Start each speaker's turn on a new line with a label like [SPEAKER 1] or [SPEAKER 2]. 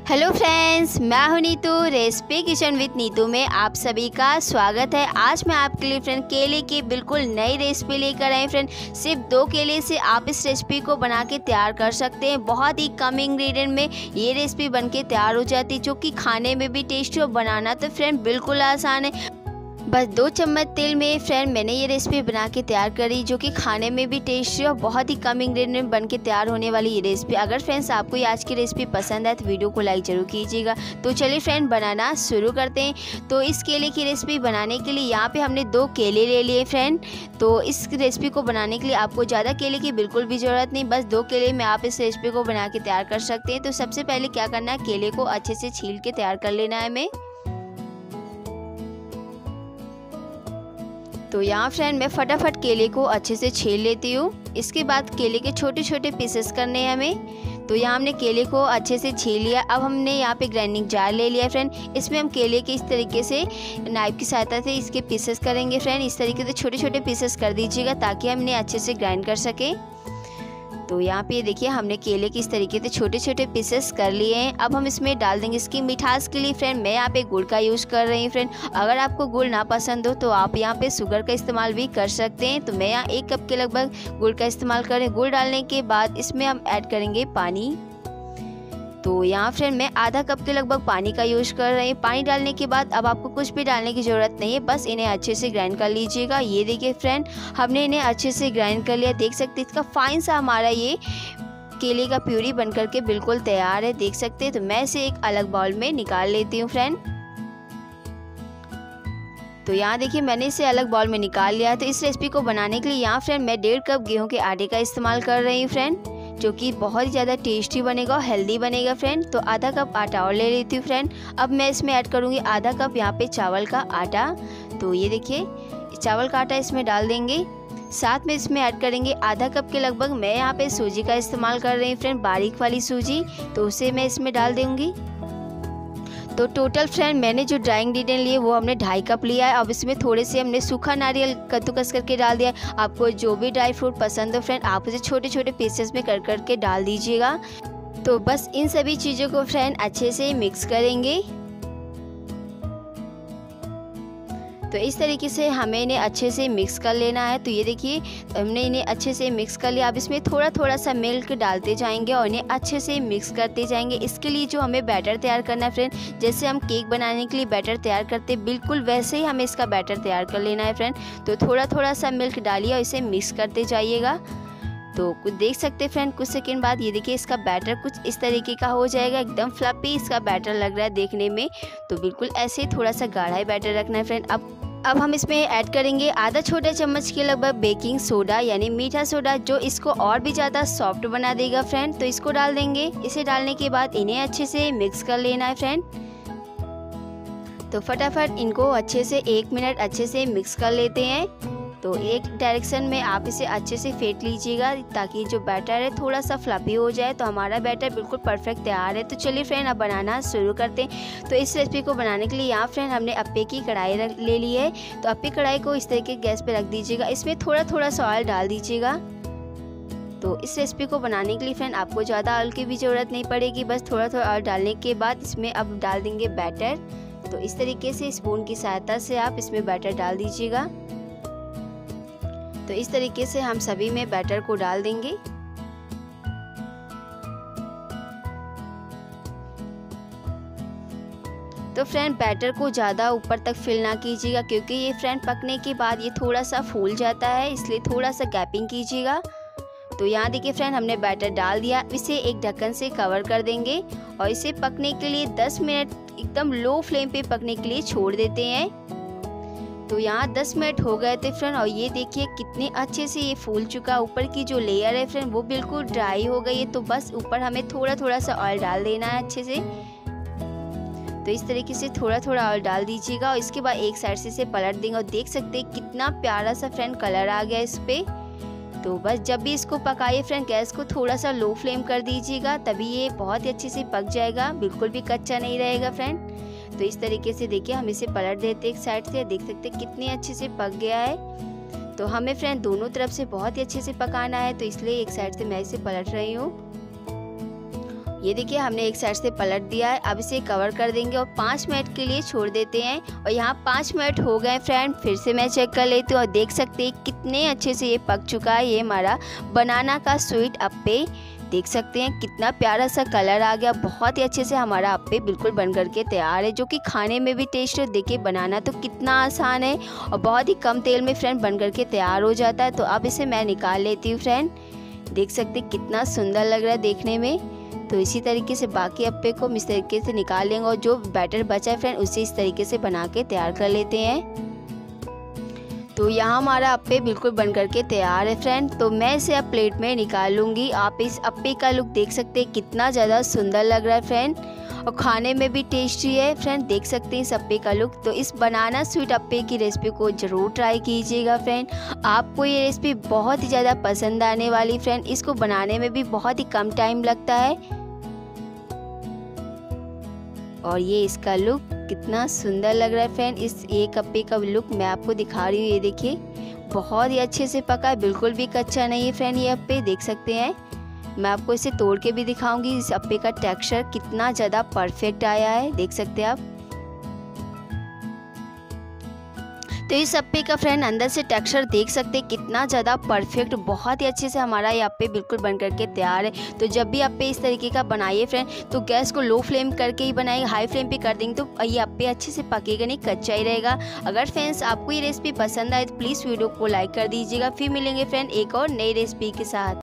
[SPEAKER 1] Hello friends, मैं हूं Neetu. Recipe kitchen with Neetu में आप सभी का स्वागत है। आज मैं आपके लिए फ्रेंड केले की बिल्कुल नई रेसिपी लेकर आई फ्रेंड। सिर्फ 2 केले से आप इस रेसिपी को बना के तैयार कर सकते हैं। बहुत ही कम इंग्रेडिएंट में ये रेसिपी बन के तैयार हो जाती है, जो कि खाने में भी टेस्टी और बनाना तो फ्रेंड बिल्कुल आसान है। बस 2 चम्मच तेल में फ्रेंड मैंने ये रेसिपी बना के तैयार करी, जो कि खाने में भी टेस्टी और बहुत ही कम इंग्रेडिएंट बन के तैयार होने वाली ये रेसिपी। अगर फ्रेंड्स आपको ये आज की रेसिपी पसंद है तो वीडियो को लाइक ज़रूर कीजिएगा। तो चलिए फ्रेंड बनाना शुरू करते हैं। तो इस केले की रेसिपी बनाने के लिए यहाँ पे हमने 2 केले ले लिए फ्रेंड। तो इस रेसिपी को बनाने के लिए आपको ज़्यादा केले की बिल्कुल भी ज़रूरत नहीं, बस 2 केले में आप इस रेसिपी को बना के तैयार कर सकते हैं। तो सबसे पहले क्या करना है, केले को अच्छे से छील के तैयार कर लेना है हमें। तो यहाँ फ्रेंड मैं फटाफट केले को अच्छे से छील लेती हूँ। इसके बाद केले के छोटे छोटे पीसेस करने हैं हमें। तो यहाँ हमने केले को अच्छे से छील लिया। अब हमने यहाँ पे ग्राइंडिंग जार ले लिया फ्रेंड। इसमें हम केले के इस तरीके से नाइफ की सहायता से इसके पीसेस करेंगे फ्रेंड। इस तरीके से छोटे छोटे पीसेस कर दीजिएगा ताकि हम इन्हें अच्छे से ग्राइंड कर सकें। तो यहाँ पे देखिए हमने केले की इस तरीके से छोटे छोटे पीसेस कर लिए हैं। अब हम इसमें डाल देंगे इसकी मिठास के लिए फ्रेंड मैं यहाँ पे गुड़ का यूज़ कर रही हूँ फ्रेंड। अगर आपको गुड़ ना पसंद हो तो आप यहाँ पे शुगर का इस्तेमाल भी कर सकते हैं। तो मैं यहाँ 1 कप के लगभग गुड़ का इस्तेमाल कर रही हूँ। गुड़ डालने के बाद इसमें हम ऐड करेंगे पानी। तो यहाँ फ्रेंड मैं आधा कप के लगभग पानी का यूज़ कर रही हूँ। पानी डालने के बाद अब आपको कुछ भी डालने की ज़रूरत नहीं है, बस इन्हें अच्छे से ग्राइंड कर लीजिएगा। ये देखिए फ्रेंड हमने इन्हें अच्छे से ग्राइंड कर लिया। देख सकते हैं इसका फाइन सा हमारा ये केले का प्यूरी बन करके बिल्कुल तैयार है, देख सकते हैं। तो मैं इसे एक अलग बाउल में निकाल लेती हूँ फ्रेंड। तो यहाँ देखिए मैंने इसे अलग बाउल में निकाल लिया। तो इस रेसिपी को बनाने के लिए यहाँ फ्रेंड मैं 1.5 कप गेहूँ के आटे का इस्तेमाल कर रही हूँ फ्रेंड, जो कि बहुत ही ज़्यादा टेस्टी बनेगा और हेल्दी बनेगा फ्रेंड। तो आधा कप आटा और ले लेती हूँ फ्रेंड। अब मैं इसमें ऐड करूँगी आधा कप यहाँ पे चावल का आटा। तो ये देखिए चावल का आटा इसमें डाल देंगे। साथ में इसमें ऐड करेंगे आधा कप के लगभग मैं यहाँ पे सूजी का इस्तेमाल कर रही हूँ फ्रेंड, बारीक वाली सूजी। तो उसे मैं इसमें डाल दूँगी। तो टोटल फ्रेंड मैंने जो ड्राई इंग्रेडिएंट लिए वो हमने 2.5 कप लिया है। अब इसमें थोड़े से हमने सूखा नारियल कद्दूकस करके डाल दिया। आपको जो भी ड्राई फ्रूट पसंद हो फ्रेंड आप उसे छोटे छोटे पीसेस में कर करके डाल दीजिएगा। तो बस इन सभी चीज़ों को फ्रेंड अच्छे से मिक्स करेंगे। तो इस तरीके से हमें इन्हें अच्छे से मिक्स कर लेना है। तो ये देखिए हमने इन्हें अच्छे से मिक्स कर लिया। अब इसमें थोड़ा थोड़ा सा मिल्क डालते जाएंगे और इन्हें अच्छे से मिक्स करते जाएंगे। इसके लिए जो हमें बैटर तैयार करना है फ्रेंड, जैसे हम केक बनाने के लिए बैटर तैयार करते हैं बिल्कुल वैसे ही हमें इसका बैटर तैयार कर लेना है फ्रेंड। तो थोड़ा थोड़ा सा मिल्क डालिए और इसे मिक्स करते जाइएगा। तो कुछ देख सकते हैं फ्रेंड कुछ सेकंड बाद ये देखिए इसका बैटर कुछ इस तरीके का हो जाएगा। एकदम फ्लफी इसका बैटर लग रहा है देखने में। तो बिल्कुल ऐसे थोड़ा सा गाढ़ा ही बैटर रखना है फ्रेंड। अब हम इसमें ऐड करेंगे आधा छोटा चम्मच के लगभग बेकिंग सोडा यानी मीठा सोडा, जो इसको और भी ज़्यादा सॉफ्ट बना देगा फ्रेंड। तो इसको डाल देंगे। इसे डालने के बाद इन्हें अच्छे से मिक्स कर लेना है फ्रेंड। तो फटाफट इनको अच्छे से 1 मिनट अच्छे से मिक्स कर लेते हैं। तो एक डायरेक्शन में आप इसे अच्छे से फेंट लीजिएगा ताकि जो बैटर है थोड़ा सा फ्लफी हो जाए। तो हमारा बैटर बिल्कुल परफेक्ट तैयार है। तो चलिए फ्रेंड अब बनाना शुरू करते हैं। तो इस रेसिपी को बनाने के लिए यहाँ फ्रेंड हमने अप्पे की कढ़ाई ले ली है। तो अप्पे कढ़ाई को इस तरीके गैस पे रख दीजिएगा। इसमें थोड़ा थोड़ा सा ऑयल डाल दीजिएगा। तो इस रेसिपी को बनाने के लिए फ्रेंड आपको ज़्यादा ऑयल की भी ज़रूरत नहीं पड़ेगी, बस थोड़ा थोड़ा ऑयल डालने के बाद इसमें अब डाल देंगे बैटर। तो इस तरीके से स्पून की सहायता से आप इसमें बैटर डाल दीजिएगा। तो इस तरीके से हम सभी में बैटर को डाल देंगे। तो फ्रेंड बैटर को ज़्यादा ऊपर तक फिल ना कीजिएगा, क्योंकि ये फ्रेंड पकने के बाद ये थोड़ा सा फूल जाता है, इसलिए थोड़ा सा गैपिंग कीजिएगा। तो यहाँ देखिए फ्रेंड हमने बैटर डाल दिया। इसे एक ढक्कन से कवर कर देंगे और इसे पकने के लिए 10 मिनट एकदम लो फ्लेम पे पकने के लिए छोड़ देते हैं। तो यहाँ 10 मिनट हो गए थे फ्रेंड और ये देखिए कितने अच्छे से ये फूल चुका। ऊपर की जो लेयर है फ्रेंड वो बिल्कुल ड्राई हो गई है। तो बस ऊपर हमें थोड़ा थोड़ा सा ऑयल डाल देना है अच्छे से। तो इस तरीके से थोड़ा थोड़ा ऑयल डाल दीजिएगा और इसके बाद एक साइड से इसे पलट देंगे। और देख सकते हैं कितना प्यारा सा फ्रेंड कलर आ गया इस पे। तो बस जब भी इसको पकाइए फ्रेंड गैस को थोड़ा सा लो फ्लेम कर दीजिएगा, तभी ये बहुत ही अच्छे से पक जाएगा, बिल्कुल भी कच्चा नहीं रहेगा फ्रेंड। तो इस तरीके से देखिए हम इसे पलट देते एक साइड से। देख सकते हैं कितने अच्छे से पक गया है। तो हमें फ्रेंड दोनों तरफ से बहुत ही अच्छे से पकाना है, तो इसलिए एक साइड से मैं इसे पलट रही हूँ। ये देखिए हमने एक साइड से पलट दिया है। अब इसे कवर कर देंगे और 5 मिनट के लिए छोड़ देते हैं। और यहाँ 5 मिनट हो गए फ्रेंड, फिर से मैं चेक कर लेती हूँ और देख सकते हैं कितने अच्छे से ये पक चुका है। ये हमारा बनाना का स्वीट अप्पे, देख सकते हैं कितना प्यारा सा कलर आ गया। बहुत ही अच्छे से हमारा अप्पे बिल्कुल बन करके तैयार है, जो कि खाने में भी टेस्ट है। देखिए बनाना तो कितना आसान है और बहुत ही कम तेल में फ्रेंड बन करके तैयार हो जाता है। तो अब इसे मैं निकाल लेती हूँ फ्रेंड। देख सकते हैं कितना सुंदर लग रहा है देखने में। तो इसी तरीके से बाकी अप्पे को हम इस तरीके से निकाल लेंगे और जो बैटर बचा है फ्रेंड उसे इस तरीके से बना के तैयार कर लेते हैं। तो यहाँ हमारा अप्पे बिल्कुल बन करके तैयार है फ्रेंड। तो मैं इसे अब प्लेट में निकाल लूँगी। आप इस अप्पे का लुक देख सकते हैं कितना ज़्यादा सुंदर लग रहा है फ्रेंड और खाने में भी टेस्टी है फ्रेंड। देख सकते हैं इस अप्पे का लुक। तो इस बनाना स्वीट अप्पे की रेसिपी को ज़रूर ट्राई कीजिएगा फ्रेंड। आपको ये रेसिपी बहुत ही ज़्यादा पसंद आने वाली फ्रेंड। इसको बनाने में भी बहुत ही कम टाइम लगता है और ये इसका लुक कितना सुंदर लग रहा है फ्रेंड। इस एक अप्पे का लुक मैं आपको दिखा रही हूँ। ये देखिए बहुत ही अच्छे से पका है, बिल्कुल भी कच्चा नहीं है फ्रेंड। ये अप्पे देख सकते हैं, मैं आपको इसे तोड़ के भी दिखाऊंगी। इस अप्पे का टेक्सचर कितना ज़्यादा परफेक्ट आया है, देख सकते हैं आप। तो इस अप्पे का फ्रेंड अंदर से टेक्सचर देख सकते हैं कितना ज़्यादा परफेक्ट, बहुत ही अच्छे से हमारा ये अप्पे बिल्कुल बन करके तैयार है। तो जब भी अप्पे इस तरीके का बनाइए फ्रेंड तो गैस को लो फ्लेम करके ही बनाइए। हाई फ्लेम पे कर देंगे तो ये अप्पे अच्छे से पकेगा नहीं, कच्चा ही रहेगा। अगर फ्रेंड्स आपको ये रेसिपी पसंद आए तो प्लीज़ वीडियो को लाइक कर दीजिएगा। फिर मिलेंगे फ्रेंड एक और नई रेसिपी के साथ।